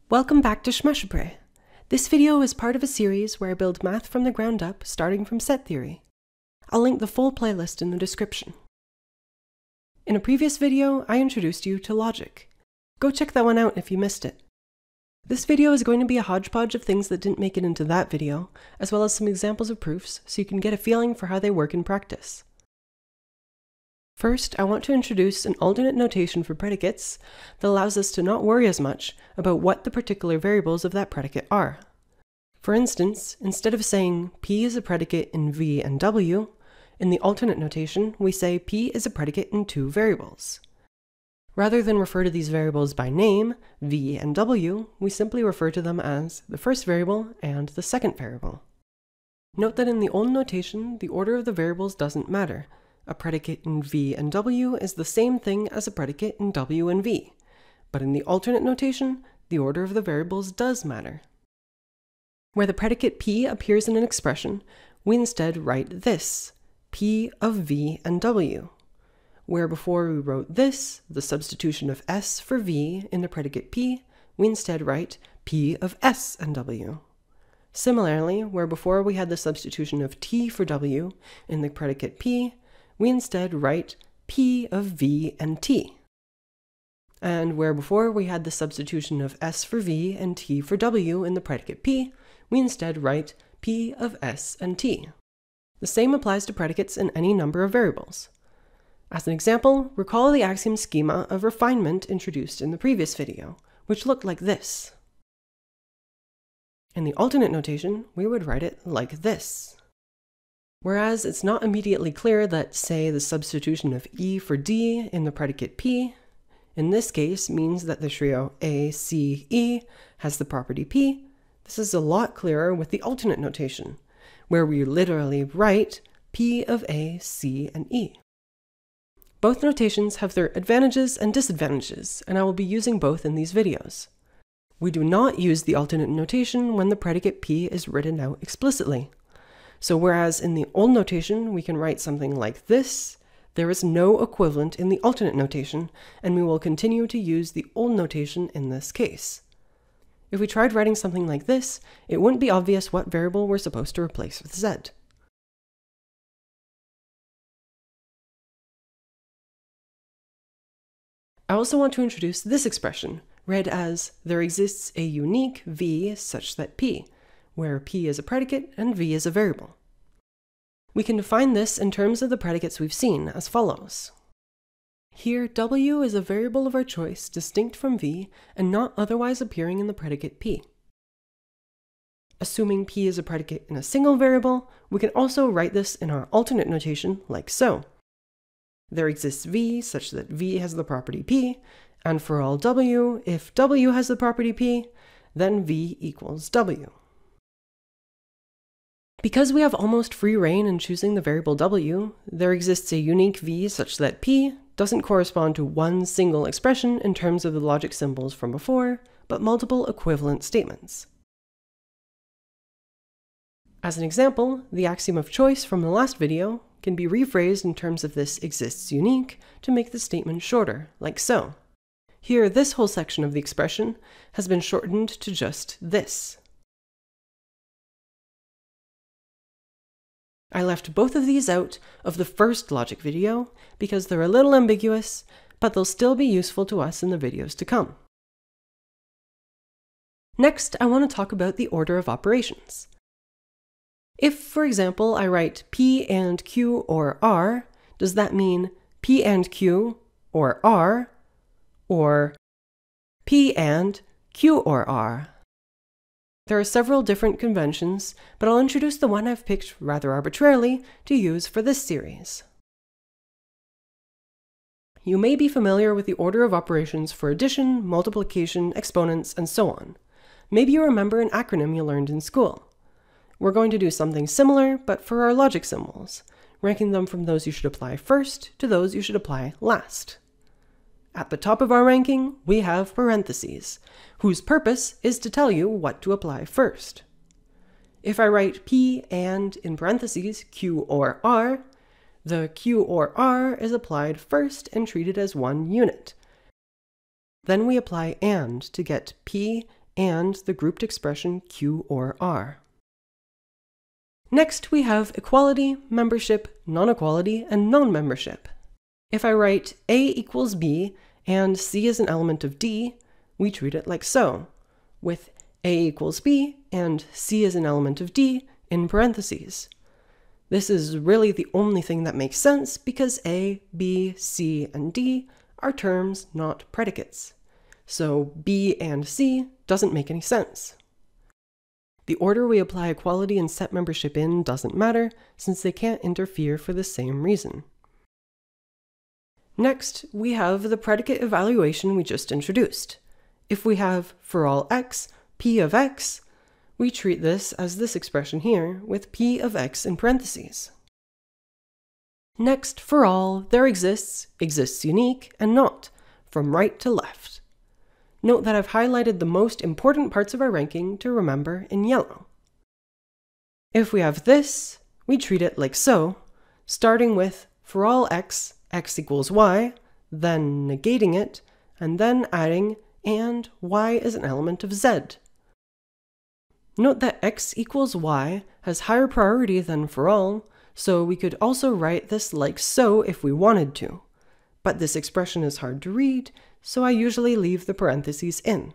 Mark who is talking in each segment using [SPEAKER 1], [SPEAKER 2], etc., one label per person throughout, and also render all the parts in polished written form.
[SPEAKER 1] Welcome back to Shmeshapre. This video is part of a series where I build math from the ground up, starting from set theory. I'll link the full playlist in the description. In a previous video, I introduced you to logic. Go check that one out if you missed it. This video is going to be a hodgepodge of things that didn't make it into that video, as well as some examples of proofs so you can get a feeling for how they work in practice. First, I want to introduce an alternate notation for predicates that allows us to not worry as much about what the particular variables of that predicate are. For instance, instead of saying P is a predicate in V and W, in the alternate notation we say P is a predicate in two variables. Rather than refer to these variables by name, V and W, we simply refer to them as the first variable and the second variable. Note that in the old notation, the order of the variables doesn't matter. A predicate in V and W is the same thing as a predicate in W and V, but in the alternate notation, the order of the variables does matter. Where the predicate P appears in an expression, we instead write this, P of V and W. Where before we wrote this, the substitution of S for V in the predicate P, we instead write P of S and W. Similarly, where before we had the substitution of T for W in the predicate P, we instead write P of V and T. And where before we had the substitution of S for V and T for W in the predicate P, we instead write P of S and T. The same applies to predicates in any number of variables. As an example, recall the axiom schema of refinement introduced in the previous video, which looked like this. In the alternate notation, we would write it like this. Whereas it's not immediately clear that, say, the substitution of E for D in the predicate P, in this case means that the trio A, C, E has the property P, this is a lot clearer with the alternate notation, where we literally write P of A, C, and E. Both notations have their advantages and disadvantages, and I will be using both in these videos. We do not use the alternate notation when the predicate P is written out explicitly. So whereas in the old notation we can write something like this, there is no equivalent in the alternate notation, and we will continue to use the old notation in this case. If we tried writing something like this, it wouldn't be obvious what variable we're supposed to replace with Z. I also want to introduce this expression, read as there exists a unique V such that P, where P is a predicate and V is a variable. We can define this in terms of the predicates we've seen as follows. Here, W is a variable of our choice distinct from V and not otherwise appearing in the predicate P. Assuming P is a predicate in a single variable, we can also write this in our alternate notation like so. There exists V such that V has the property P, and for all W, if W has the property P, then V equals W. Because we have almost free reign in choosing the variable W, there exists a unique V such that P doesn't correspond to one single expression in terms of the logic symbols from before, but multiple equivalent statements. As an example, the axiom of choice from the last video can be rephrased in terms of this exists unique to make the statement shorter, like so. Here, this whole section of the expression has been shortened to just this. I left both of these out of the first logic video because they're a little ambiguous, but they'll still be useful to us in the videos to come. Next, I want to talk about the order of operations. If, for example, I write P and Q or R, does that mean P and Q or R, or P and Q or R? There are several different conventions, but I'll introduce the one I've picked rather arbitrarily to use for this series. You may be familiar with the order of operations for addition, multiplication, exponents, and so on. Maybe you remember an acronym you learned in school. We're going to do something similar, but for our logic symbols, ranking them from those you should apply first to those you should apply last. At the top of our ranking, we have parentheses, whose purpose is to tell you what to apply first. If I write P and, in parentheses, Q or R, the Q or R is applied first and treated as one unit. Then we apply AND to get P and the grouped expression Q or R. Next, we have equality, membership, non-equality, and non-membership. If I write A equals B and C is an element of D, we treat it like so, with A equals B and C is an element of D in parentheses. This is really the only thing that makes sense because A, B, C, and D are terms, not predicates. So B and C doesn't make any sense. The order we apply equality and set membership in doesn't matter, since they can't interfere for the same reason. Next, we have the predicate evaluation we just introduced. If we have for all x, p of x, we treat this as this expression here, with p of x in parentheses. Next, for all, there exists unique, and not, from right to left. Note that I've highlighted the most important parts of our ranking to remember in yellow. If we have this, we treat it like so, starting with for all x, x equals y, then negating it, and then adding and y is an element of z. Note that x equals y has higher priority than for all, so we could also write this like so if we wanted to. But this expression is hard to read, so I usually leave the parentheses in.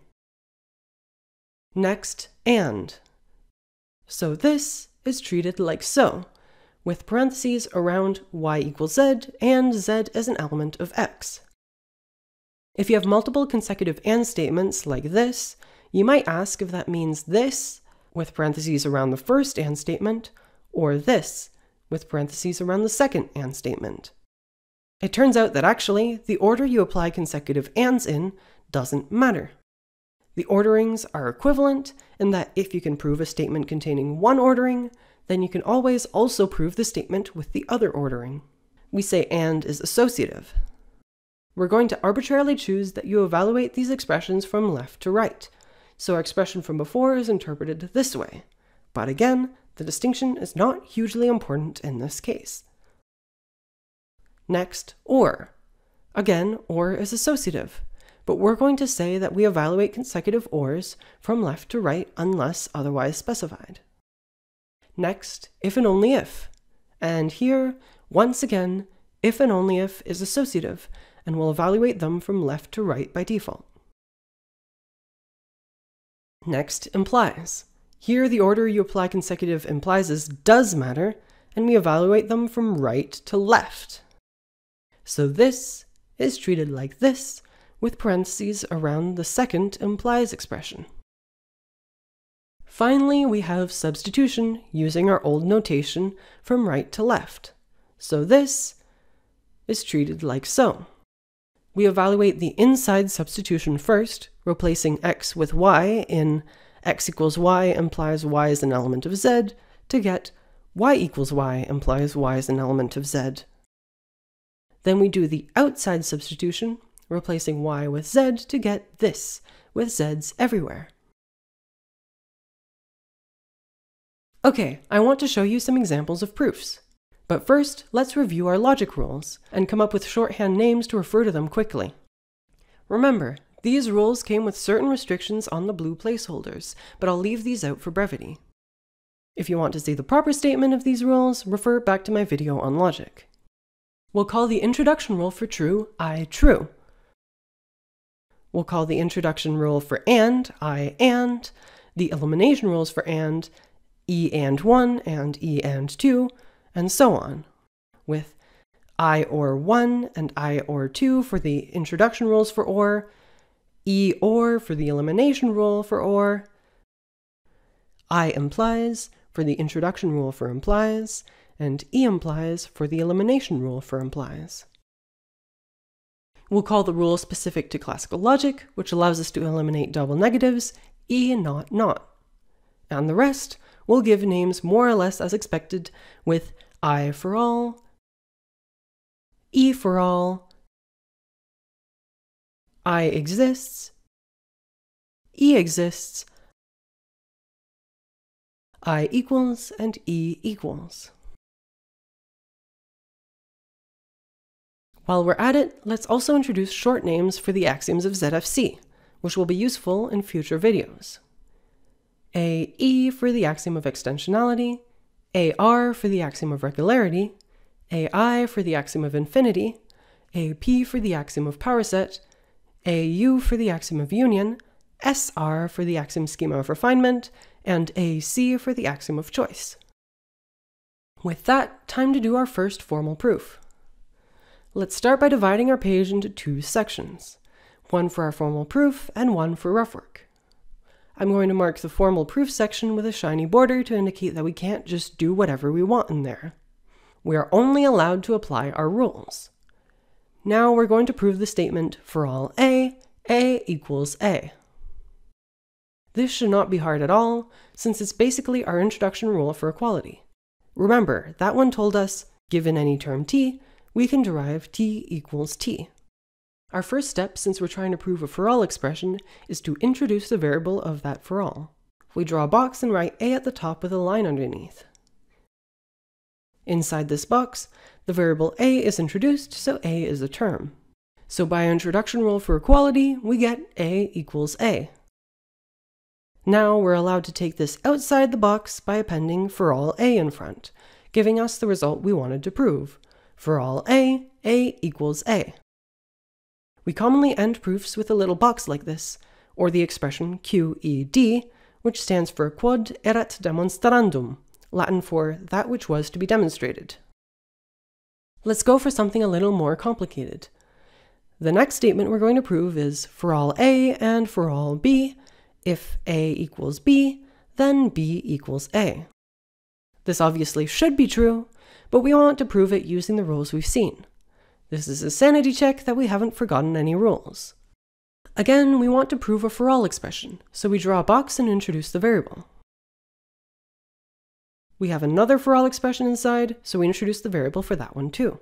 [SPEAKER 1] Next, and. So this is treated like so, with parentheses around y equals z and z as an element of x. If you have multiple consecutive and statements like this, you might ask if that means this, with parentheses around the first and statement, or this, with parentheses around the second and statement. It turns out that actually, the order you apply consecutive ands in doesn't matter. The orderings are equivalent in that if you can prove a statement containing one ordering, then you can always also prove the statement with the other ordering. We say and is associative. We're going to arbitrarily choose that you evaluate these expressions from left to right, so our expression from before is interpreted this way. But again, the distinction is not hugely important in this case. Next, or. Again, or is associative, but we're going to say that we evaluate consecutive ors from left to right unless otherwise specified. Next, if and only if. And here, once again, if and only if is associative, and we'll evaluate them from left to right by default. Next, implies. Here, the order you apply consecutive implies does matter, and we evaluate them from right to left. So this is treated like this, with parentheses around the second implies expression. Finally, we have substitution using our old notation from right to left. So this is treated like so. We evaluate the inside substitution first, replacing x with y in x equals y implies y is an element of z, to get y equals y implies y is an element of z. Then we do the outside substitution, replacing y with z to get this, with z's everywhere. Okay, I want to show you some examples of proofs. But first, let's review our logic rules, and come up with shorthand names to refer to them quickly. Remember, these rules came with certain restrictions on the blue placeholders, but I'll leave these out for brevity. If you want to see the proper statement of these rules, refer back to my video on logic. We'll call the introduction rule for true, I true. We'll call the introduction rule for and, I and, the elimination rules for and, E and 1 and E and 2, and so on, with I or 1 and I or 2 for the introduction rules for or, E or for the elimination rule for or, I implies for the introduction rule for implies, and E implies for the elimination rule for implies. We'll call the rule specific to classical logic, which allows us to eliminate double negatives, E not not. And the rest we'll give names more or less as expected, with I for all, E for all, I exists, E exists, I equals, and E equals. While we're at it, let's also introduce short names for the axioms of ZFC, which will be useful in future videos. AE for the axiom of extensionality, AR for the axiom of regularity, AI for the axiom of infinity, AP for the axiom of power set, AU for the axiom of union, SR for the axiom schema of refinement, and AC for the axiom of choice. With that, time to do our first formal proof. Let's start by dividing our page into two sections, one for our formal proof and one for rough work. I'm going to mark the formal proof section with a shiny border to indicate that we can't just do whatever we want in there. We are only allowed to apply our rules. Now we're going to prove the statement for all A equals A. This should not be hard at all, since it's basically our introduction rule for equality. Remember, that one told us, given any term t, we can derive t equals t. Our first step, since we're trying to prove a for all expression, is to introduce the variable of that for all. We draw a box and write a at the top with a line underneath. Inside this box, the variable a is introduced, so a is a term. So by introduction rule for equality, we get a equals a. Now we're allowed to take this outside the box by appending for all a in front, giving us the result we wanted to prove. For all a equals a. We commonly end proofs with a little box like this, or the expression QED, which stands for quod erat demonstrandum, Latin for that which was to be demonstrated. Let's go for something a little more complicated. The next statement we're going to prove is for all A and for all B, if A equals B, then B equals A. This obviously should be true, but we want to prove it using the rules we've seen. This is a sanity check that we haven't forgotten any rules. Again, we want to prove a for all expression, so we draw a box and introduce the variable. We have another for all expression inside, so we introduce the variable for that one too.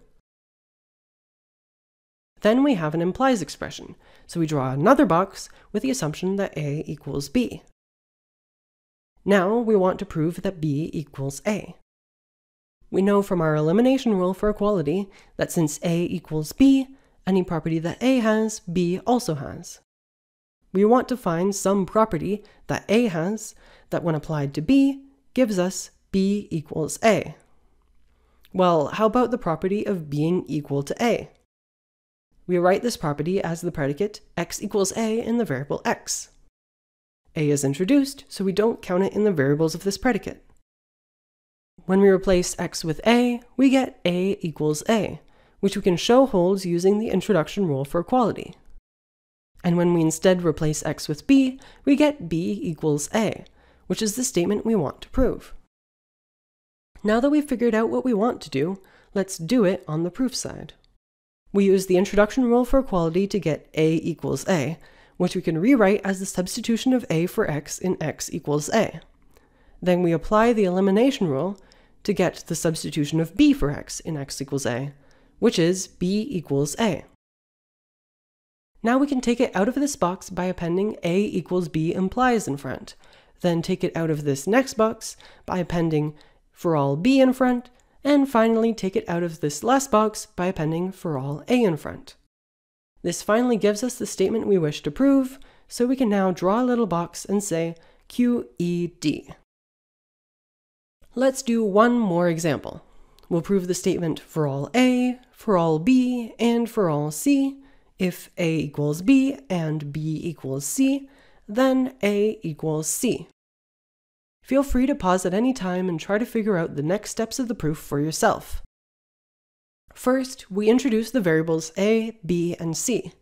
[SPEAKER 1] Then we have an implies expression, so we draw another box with the assumption that A equals B. Now we want to prove that B equals A. We know from our elimination rule for equality that since A equals B, any property that A has, B also has. We want to find some property that A has that when applied to B gives us B equals A. Well, how about the property of being equal to A? We write this property as the predicate x equals A in the variable x. A is introduced, so we don't count it in the variables of this predicate. When we replace x with A, we get A equals A, which we can show holds using the introduction rule for equality. And when we instead replace x with B, we get B equals A, which is the statement we want to prove. Now that we've figured out what we want to do, let's do it on the proof side. We use the introduction rule for equality to get A equals A, which we can rewrite as the substitution of A for x in x equals A. Then we apply the elimination rule to get the substitution of B for x in x equals A, which is B equals A. Now we can take it out of this box by appending A equals B implies in front, then take it out of this next box by appending for all B in front, and finally take it out of this last box by appending for all A in front. This finally gives us the statement we wish to prove, so we can now draw a little box and say QED. Let's do one more example. We'll prove the statement for all A, for all B, and for all C. If A equals B and B equals C, then A equals C. Feel free to pause at any time and try to figure out the next steps of the proof for yourself. First, we introduce the variables A, B, and C.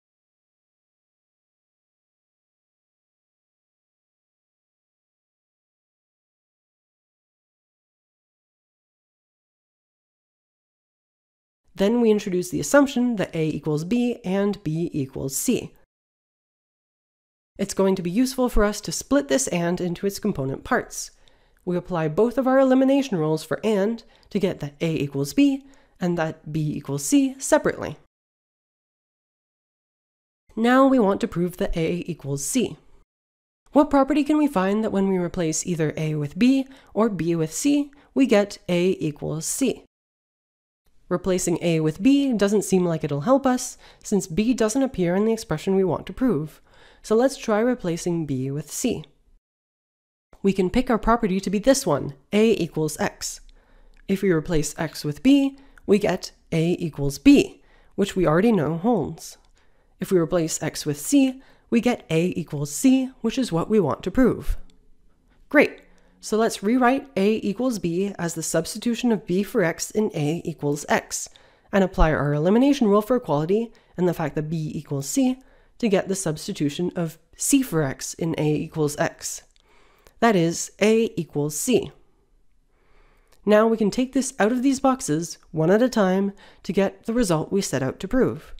[SPEAKER 1] Then we introduce the assumption that A equals B and B equals C. It's going to be useful for us to split this AND into its component parts. We apply both of our elimination rules for AND to get that A equals B and that B equals C separately. Now we want to prove that A equals C. What property can we find that when we replace either A with B or B with C, we get A equals C? Replacing A with B doesn't seem like it'll help us, since B doesn't appear in the expression we want to prove. So let's try replacing B with C. We can pick our property to be this one, A equals X. If we replace X with B, we get A equals B, which we already know holds. If we replace X with C, we get A equals C, which is what we want to prove. Great! So let's rewrite A equals B as the substitution of B for X in A equals X, and apply our elimination rule for equality and the fact that B equals C to get the substitution of C for X in A equals X. That is, A equals C. Now we can take this out of these boxes one at a time to get the result we set out to prove.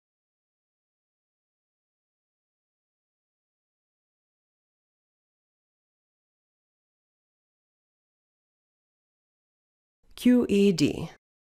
[SPEAKER 1] QED.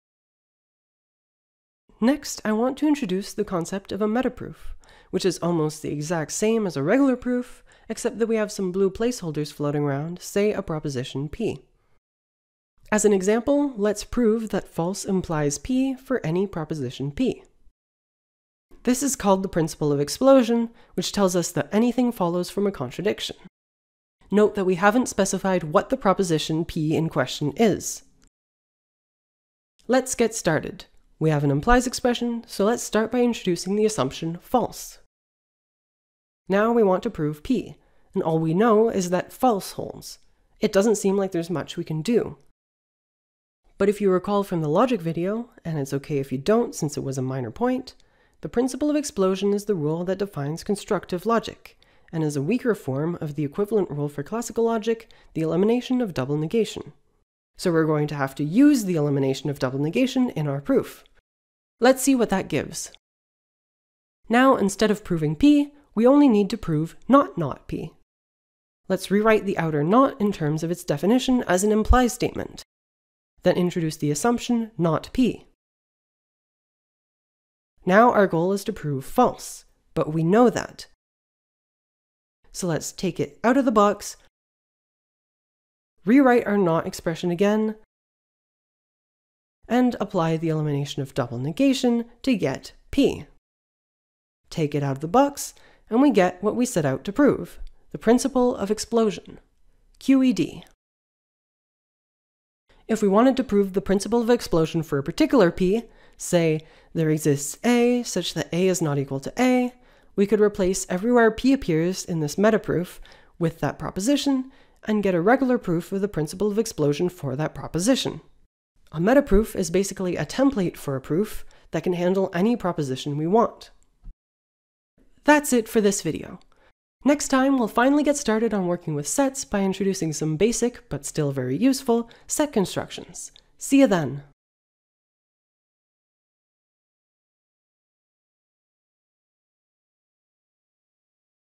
[SPEAKER 1] Next, I want to introduce the concept of a metaproof, which is almost the exact same as a regular proof, except that we have some blue placeholders floating around, say a proposition P. As an example, let's prove that false implies P for any proposition P. This is called the principle of explosion, which tells us that anything follows from a contradiction. Note that we haven't specified what the proposition P in question is. Let's get started. We have an implies expression, so let's start by introducing the assumption false. Now we want to prove P, and all we know is that false holds. It doesn't seem like there's much we can do. But if you recall from the logic video, and it's okay if you don't since it was a minor point, the principle of explosion is the rule that defines constructive logic, and is a weaker form of the equivalent rule for classical logic, the elimination of double negation. So we're going to have to use the elimination of double negation in our proof. Let's see what that gives. Now, instead of proving P, we only need to prove not P. Let's rewrite the outer not in terms of its definition as an implies statement. Then introduce the assumption not P. Now our goal is to prove false, but we know that. So let's take it out of the box, rewrite our not expression again, and apply the elimination of double negation to get P. Take it out of the box, and we get what we set out to prove, the principle of explosion, QED. If we wanted to prove the principle of explosion for a particular P, say there exists A such that A is not equal to A, we could replace everywhere P appears in this metaproof with that proposition and get a regular proof of the principle of explosion for that proposition. A metaproof is basically a template for a proof that can handle any proposition we want. That's it for this video. Next time, we'll finally get started on working with sets by introducing some basic, but still very useful, set constructions. See you then!